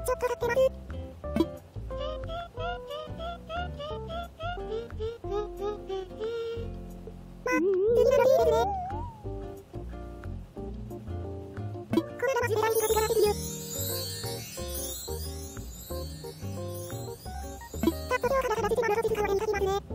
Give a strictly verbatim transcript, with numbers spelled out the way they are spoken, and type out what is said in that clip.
ちょっと買ってます。まあ、次ならいいですね。これがマジで大事な力的理由。チャット上から話してもらうと時間は変化しますね。